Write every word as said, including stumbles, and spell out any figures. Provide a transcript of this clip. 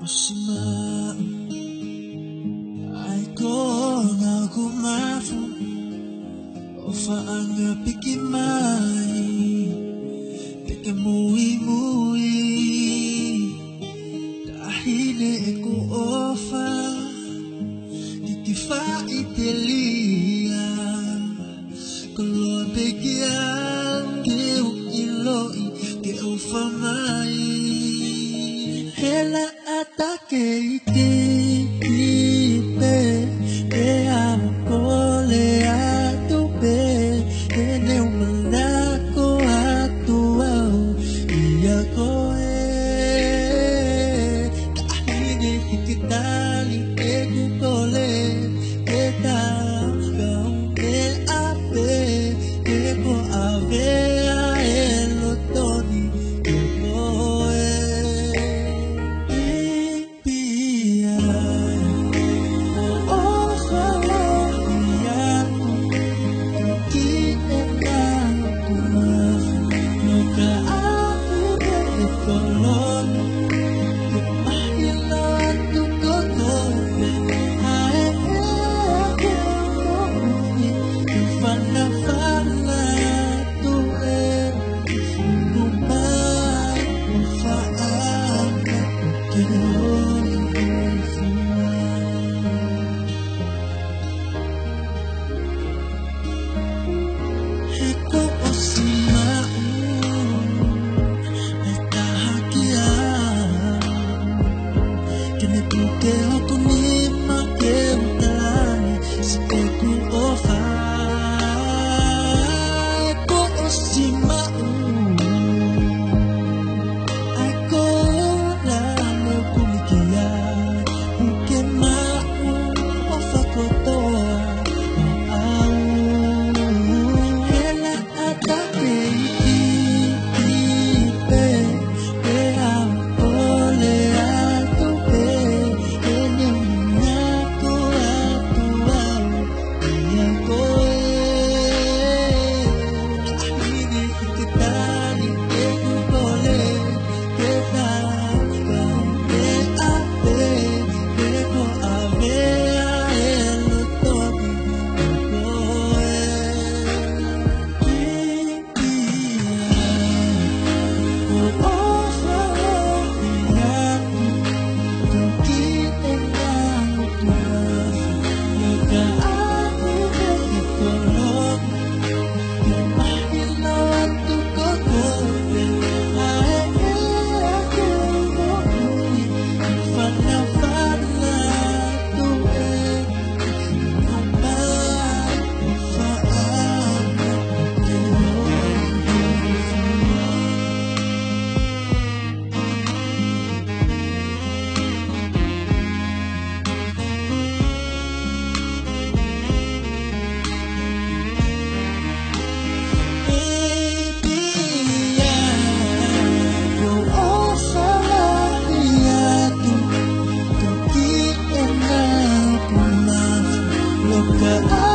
Osima ay ko nga gumafu Ofa anga pikimai Peke mui mui Dahil ko ofa Kikifa itelia Kalau begian Keu iloi Keu famai Hela atake ike Ipe E amo kole atupe Ene umalako atuau Iya koe Kahine hikitali Egu kole Eta Gaunge ape Ego avea elotoni Look at